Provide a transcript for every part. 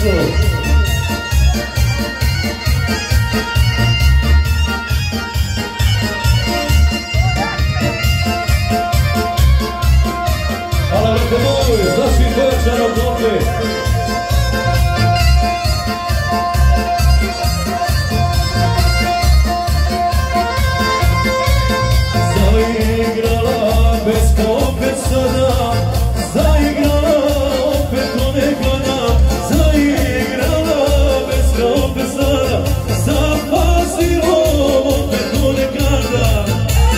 Hvala velike moji, z naših večera dobri. Zaigrala peska opet sada, zaigrala opet ko nekada, zaigrala peska opet sada, zapazilo opet ko nekada.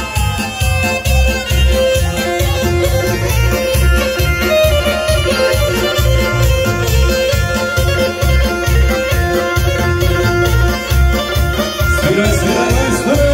Sviraj, sviraj, majstore!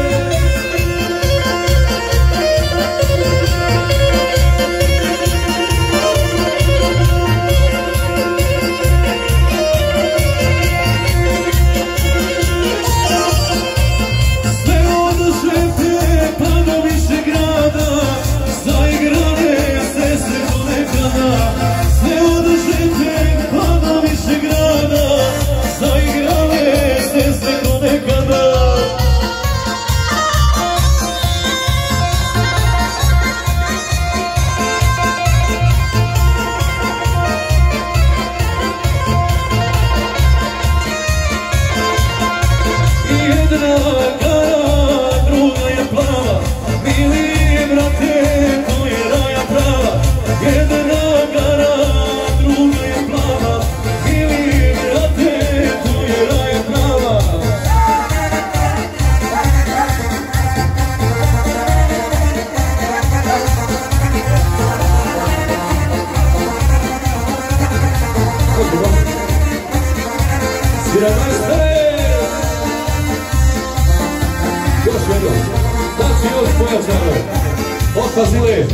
Otpazili!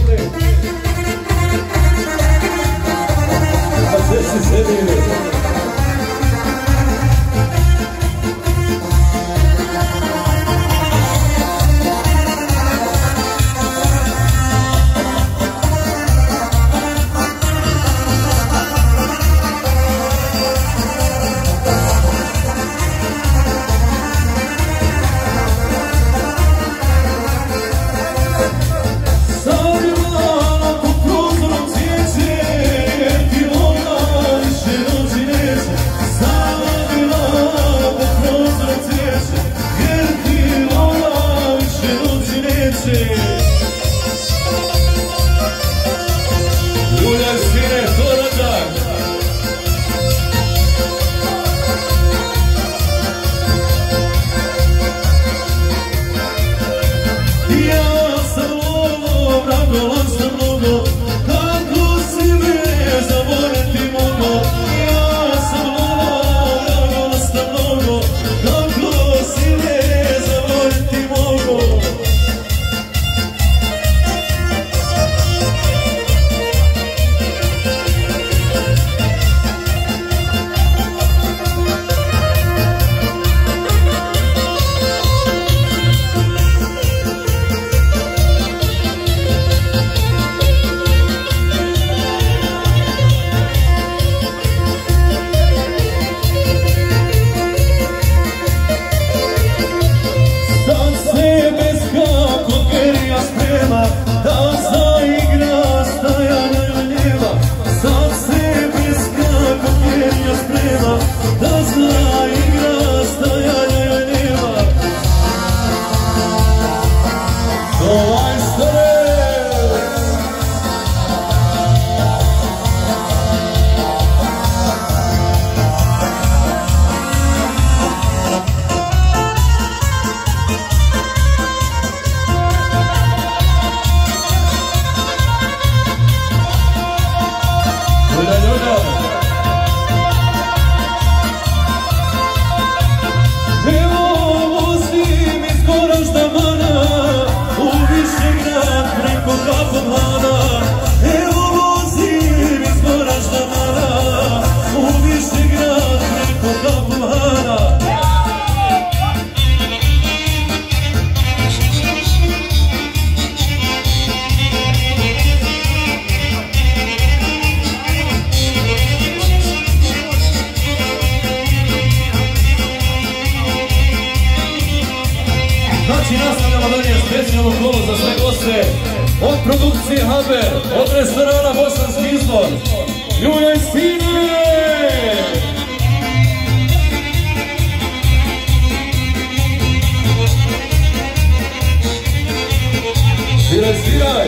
A sve si sedili! Znači nastavljamo dalje specijalno kolo za sve goste od produkcije Haber, od restorana Bosanski izvor, Ljulja i Stine! Sviraj, sviraj!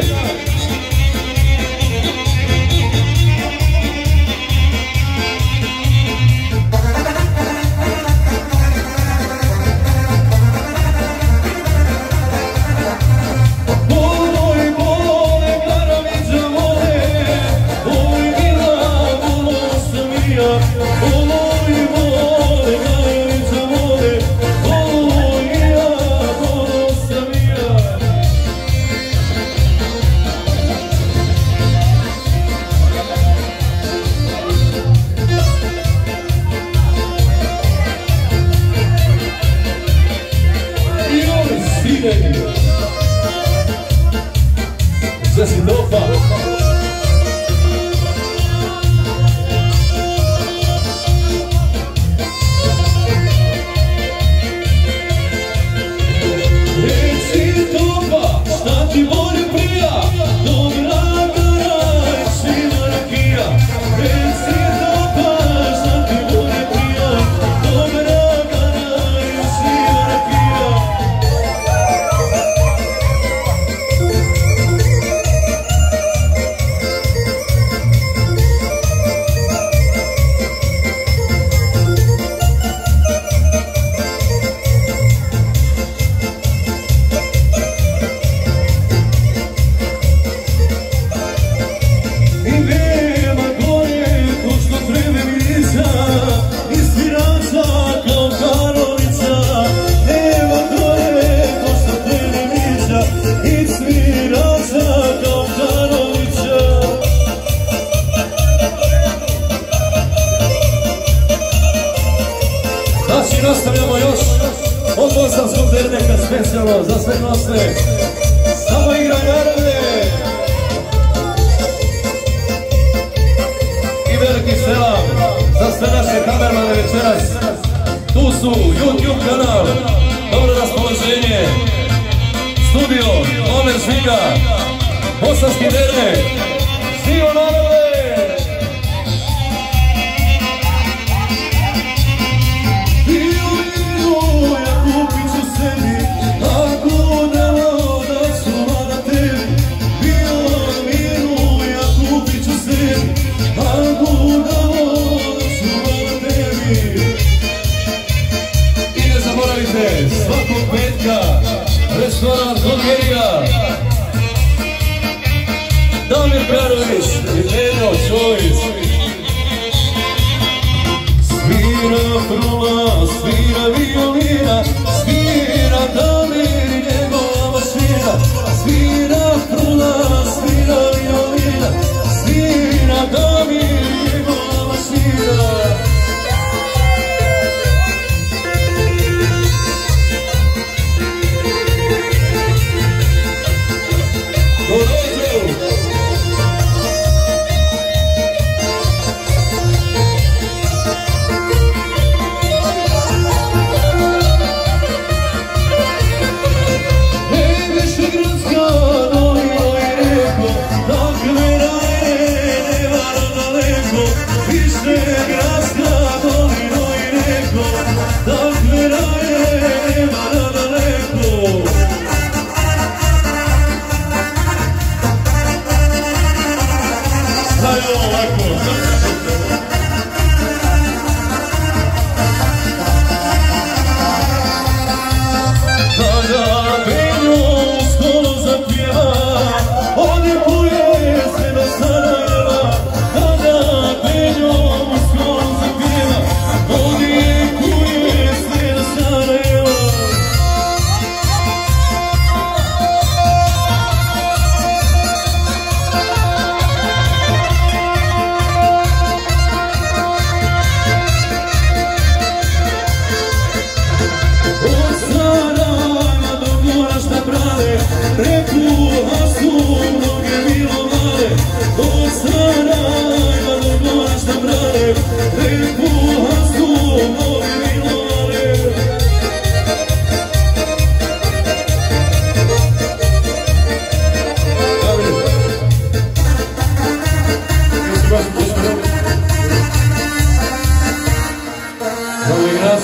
Sve si dopa. Reci dopa, šta ti bolje prija, dobra gara i siva rakija. Reci dopa, šta ti bolje prija, dobra gara i siva rakija. Znači nastavljamo još od Bosanskog derneka specijalno za sve goste. Samo igra narode i veliki selam za sve naše kamermane večeras. Tu su YouTube kanal, dobro raspoloženje, studio, Omer Žviga, Bosanski dernek, Sio narode! Svakog petka, restoran Kolgerija, Damir Perović i Leno Čović. Svira frula, svira violina, svira Damir i njegova mašina. Svira frula, svira violina, svira Damir i njegova mašina.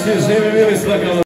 živi bili svaka